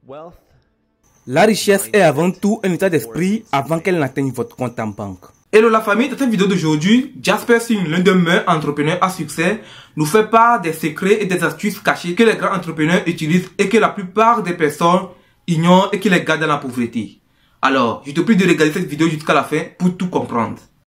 La richesse est avant tout un état d'esprit avant qu'elle n'atteigne votre compte en banque. Hello la famille, dans cette vidéo d'aujourd'hui, Jasper Singh, l'un des meilleurs entrepreneurs à succès, nous fait part des secrets et des astuces cachées que les grands entrepreneurs utilisent et que la plupart des personnes ignorent et qui les gardent dans la pauvreté. Alors, je te prie de regarder cette vidéo jusqu'à la fin pour tout comprendre.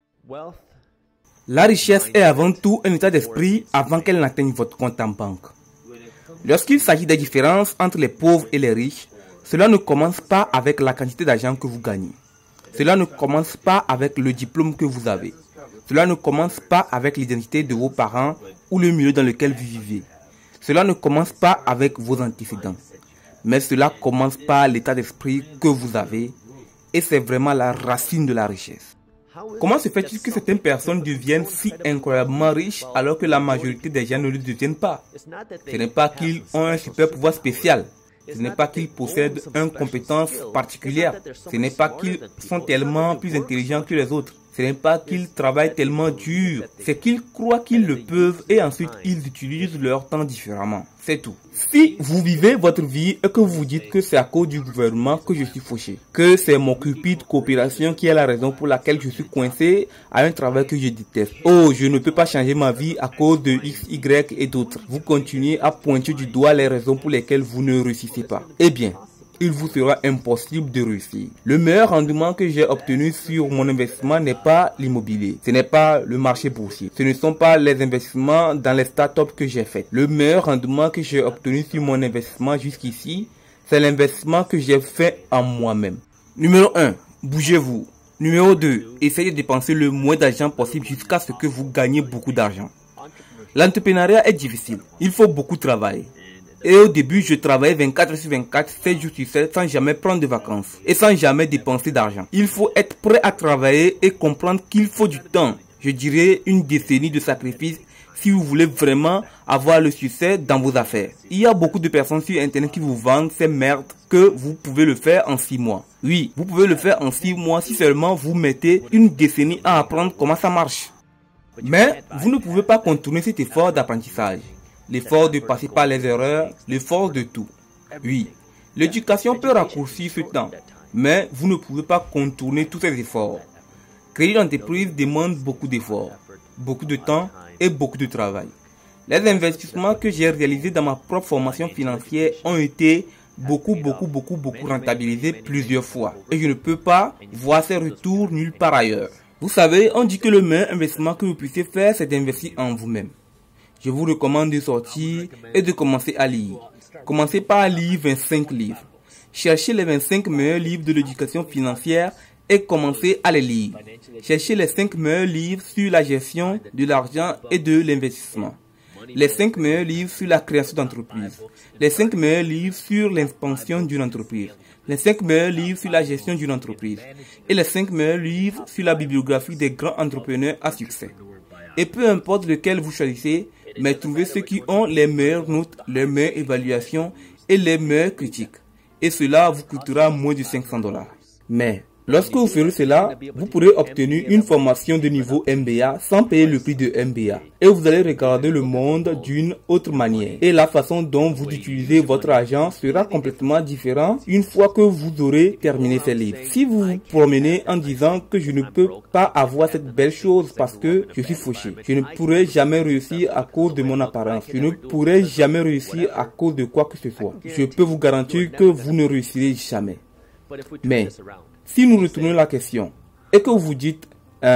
La richesse est avant tout un état d'esprit avant qu'elle n'atteigne votre compte en banque. Lorsqu'il s'agit des différences entre les pauvres et les riches, cela ne commence pas avec la quantité d'argent que vous gagnez. Cela ne commence pas avec le diplôme que vous avez. Cela ne commence pas avec l'identité de vos parents ou le milieu dans lequel vous vivez. Cela ne commence pas avec vos antécédents. Mais cela commence par l'état d'esprit que vous avez et c'est vraiment la racine de la richesse. Comment se fait-il que certaines personnes deviennent si incroyablement riches alors que la majorité des gens ne le deviennent pas? Ce n'est pas qu'ils ont un super pouvoir spécial. Ce n'est pas qu'ils possèdent une compétence particulière. Ce n'est pas qu'ils sont tellement plus intelligents que les autres. Ce n'est pas qu'ils travaillent tellement dur. C'est qu'ils croient qu'ils le peuvent et ensuite ils utilisent leur temps différemment. C'est tout. Si vous vivez votre vie et que vous vous dites que c'est à cause du gouvernement que je suis fauché, que c'est mon cupide coopération qui est la raison pour laquelle je suis coincé à un travail que je déteste. Oh, je ne peux pas changer ma vie à cause de X, Y et d'autres. Vous continuez à pointer du doigt les raisons pour lesquelles vous ne réussissez pas. Eh bien, il vous sera impossible de réussir. Le meilleur rendement que j'ai obtenu sur mon investissement n'est pas l'immobilier. Ce n'est pas le marché boursier. Ce ne sont pas les investissements dans les startups que j'ai fait. Le meilleur rendement que j'ai obtenu sur mon investissement jusqu'ici, c'est l'investissement que j'ai fait en moi-même. Numéro 1. Bougez-vous. Numéro 2. Essayez de dépenser le moins d'argent possible jusqu'à ce que vous gagnez beaucoup d'argent. L'entrepreneuriat est difficile. Il faut beaucoup travailler. Et au début, je travaillais 24 heures sur 24, 7 jours sur 7, sans jamais prendre de vacances et sans jamais dépenser d'argent. Il faut être prêt à travailler et comprendre qu'il faut du temps. Je dirais une décennie de sacrifice si vous voulez vraiment avoir le succès dans vos affaires. Il y a beaucoup de personnes sur Internet qui vous vendent ces merdes que vous pouvez le faire en 6 mois. Oui, vous pouvez le faire en 6 mois si seulement vous mettez une décennie à apprendre comment ça marche. Mais vous ne pouvez pas contourner cet effort d'apprentissage. L'effort de passer par les erreurs, l'effort de tout. Oui, l'éducation peut raccourcir ce temps, mais vous ne pouvez pas contourner tous ces efforts. Créer une entreprise demande beaucoup d'efforts, beaucoup de temps et beaucoup de travail. Les investissements que j'ai réalisés dans ma propre formation financière ont été beaucoup rentabilisés plusieurs fois. Et je ne peux pas voir ces retours nulle part ailleurs. Vous savez, on dit que le meilleur investissement que vous puissiez faire, c'est d'investir en vous-même. Je vous recommande de sortir et de commencer à lire. Commencez par lire 25 livres. Cherchez les 25 meilleurs livres de l'éducation financière et commencez à les lire. Cherchez les 5 meilleurs livres sur la gestion de l'argent et de l'investissement. Les 5 meilleurs livres sur la création d'entreprise. Les 5 meilleurs livres sur l'expansion d'une entreprise. Les 5 meilleurs livres sur la gestion d'une entreprise. Et les 5 meilleurs livres sur la bibliographie des grands entrepreneurs à succès. Et peu importe lequel vous choisissez, mais trouvez ceux qui ont les meilleures notes, les meilleures évaluations et les meilleures critiques. Et cela vous coûtera moins de 500 $. Mais lorsque vous ferez cela, vous pourrez obtenir une formation de niveau MBA sans payer le prix de MBA. Et vous allez regarder le monde d'une autre manière. Et la façon dont vous utilisez votre argent sera complètement différente une fois que vous aurez terminé ces livres. Si vous vous promenez en disant que je ne peux pas avoir cette belle chose parce que je suis fauché, je ne pourrai jamais réussir à cause de mon apparence, je ne pourrai jamais réussir à cause de quoi que ce soit, je peux vous garantir que vous ne réussirez jamais. Mais si nous retournons la question et que vous vous dites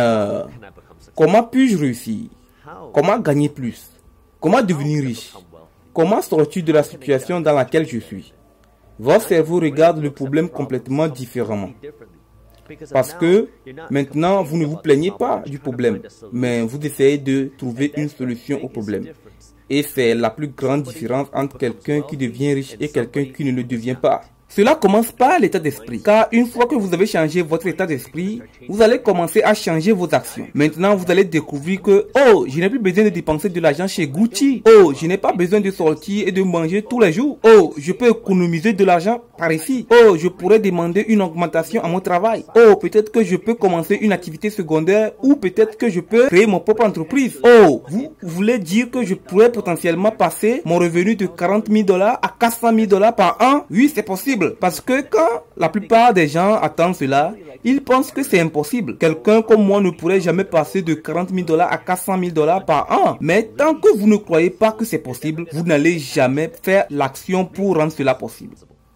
comment puis-je réussir? Comment gagner plus? Comment devenir riche? Comment sortir de la situation dans laquelle je suis? Votre cerveau regarde le problème complètement différemment. Parce que maintenant, vous ne vous plaignez pas du problème, mais vous essayez de trouver une solution au problème. Et c'est la plus grande différence entre quelqu'un qui devient riche et quelqu'un qui ne le devient pas. Cela commence par l'état d'esprit, car une fois que vous avez changé votre état d'esprit, vous allez commencer à changer vos actions. Maintenant, vous allez découvrir que, oh, je n'ai plus besoin de dépenser de l'argent chez Gucci. Oh, je n'ai pas besoin de sortir et de manger tous les jours. Oh, je peux économiser de l'argent par ici. Oh, je pourrais demander une augmentation à mon travail. Oh, peut-être que je peux commencer une activité secondaire ou peut-être que je peux créer mon propre entreprise. Oh, vous voulez dire que je pourrais potentiellement passer mon revenu de 40 000 $ à 400 000 $ par an? Oui, c'est possible. possible. Parce que quand la plupart des gens attendent cela, ils pensent que c'est impossible. Quelqu'un comme moi ne pourrait jamais passer de 40 000 $ à 400 000 $ par an. Mais tant que vous ne croyez pas que c'est possible, vous n'allez jamais faire l'action pour rendre cela possible.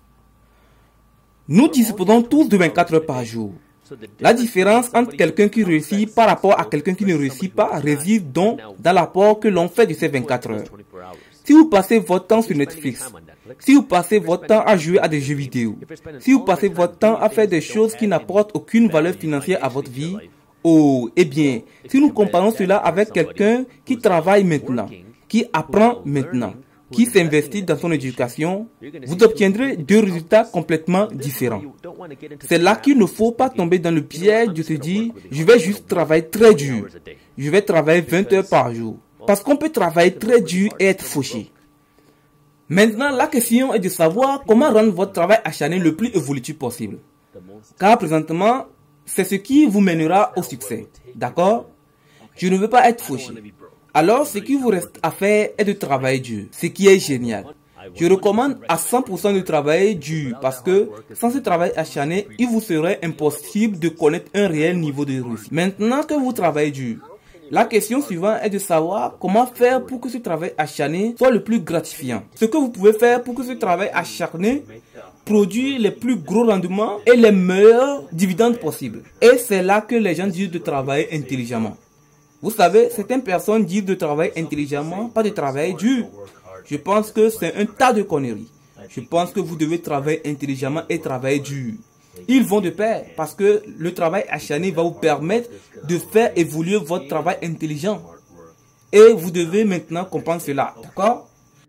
Nous disposons tous de 24 heures par jour. La différence entre quelqu'un qui réussit par rapport à quelqu'un qui ne réussit pas réside donc dans l'apport que l'on fait de ces 24 heures. Si vous passez votre temps sur Netflix, si vous passez votre temps à jouer à des jeux vidéo, si vous passez votre temps à faire des choses qui n'apportent aucune valeur financière à votre vie, eh bien, si nous comparons cela avec quelqu'un qui travaille maintenant, qui apprend maintenant, qui s'investit dans son éducation, vous obtiendrez deux résultats complètement différents. C'est là qu'il ne faut pas tomber dans le piège de se dire « je vais juste travailler très dur, je vais travailler 20 heures par jour ». Parce qu'on peut travailler très dur et être fauché. Maintenant, la question est de savoir comment rendre votre travail acharné le plus évolutif possible. Car présentement, c'est ce qui vous mènera au succès. D'accord? Je ne veux pas être fauché. Alors, ce qu'il vous reste à faire est de travailler dur, ce qui est génial. Je recommande à 100% de travailler dur parce que sans ce travail acharné, il vous serait impossible de connaître un réel niveau de réussite. Maintenant que vous travaillez dur, la question suivante est de savoir comment faire pour que ce travail acharné soit le plus gratifiant. Ce que vous pouvez faire pour que ce travail acharné produise les plus gros rendements et les meilleurs dividendes possibles. Et c'est là que les gens disent de travailler intelligemment. Vous savez, certaines personnes disent de travailler intelligemment, pas de travailler dur. Je pense que c'est un tas de conneries. Je pense que vous devez travailler intelligemment et travailler dur. Ils vont de pair parce que le travail acharné va vous permettre de faire évoluer votre travail intelligent. Et vous devez maintenant comprendre cela, d'accord?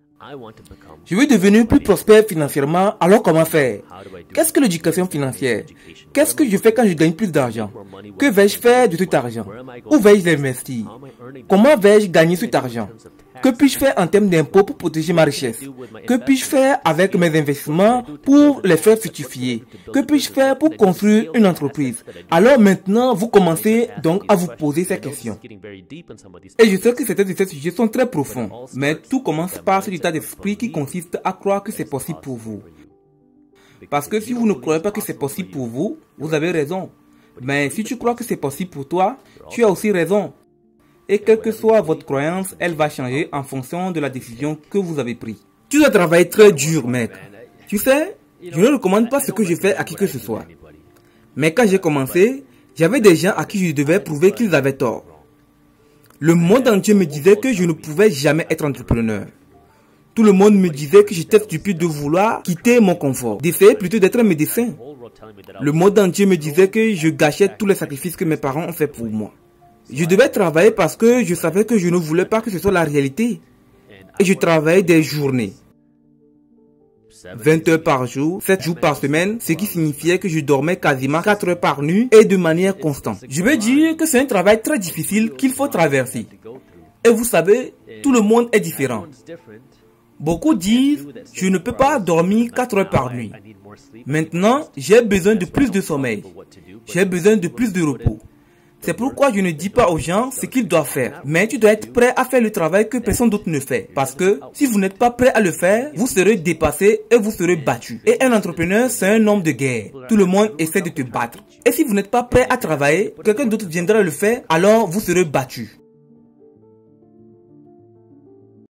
Je veux devenir plus prospère financièrement, alors comment faire? Qu'est-ce que l'éducation financière? Qu'est-ce que je fais quand je gagne plus d'argent? Que vais-je faire de cet argent? Où vais-je l'investir? Comment vais-je gagner cet argent? Que puis-je faire en termes d'impôts pour protéger ma richesse? Que puis-je faire avec mes investissements pour les faire fructifier? Que puis-je faire pour construire une entreprise? Alors maintenant, vous commencez donc à vous poser ces questions. Et je sais que certains de ces sujets sont très profonds, mais tout commence par cet état d'esprit qui consiste à croire que c'est possible pour vous. Parce que si vous ne croyez pas que c'est possible pour vous, vous avez raison. Mais si tu crois que c'est possible pour toi, tu as aussi raison. Et quelle que soit votre croyance, elle va changer en fonction de la décision que vous avez prise. Tu dois travailler très dur, maître. Tu sais, je ne recommande pas ce que je fais à qui que ce soit. Mais quand j'ai commencé, j'avais des gens à qui je devais prouver qu'ils avaient tort. Le monde entier me disait que je ne pouvais jamais être entrepreneur. Tout le monde me disait que j'étais stupide de vouloir quitter mon confort, d'essayer plutôt d'être un médecin. Le monde entier me disait que je gâchais tous les sacrifices que mes parents ont fait pour moi. Je devais travailler parce que je savais que je ne voulais pas que ce soit la réalité. Et je travaillais des journées. 20 heures par jour, 7 jours par semaine, ce qui signifiait que je dormais quasiment 4 heures par nuit et de manière constante. Je veux dire que c'est un travail très difficile qu'il faut traverser. Et vous savez, tout le monde est différent. Beaucoup disent, je ne peux pas dormir 4 heures par nuit. Maintenant, j'ai besoin de plus de sommeil. J'ai besoin de plus de repos. C'est pourquoi je ne dis pas aux gens ce qu'ils doivent faire. Mais tu dois être prêt à faire le travail que personne d'autre ne fait. Parce que si vous n'êtes pas prêt à le faire, vous serez dépassé et vous serez battu. Et un entrepreneur, c'est un homme de guerre. Tout le monde essaie de te battre. Et si vous n'êtes pas prêt à travailler, quelqu'un d'autre viendra le faire, alors vous serez battu.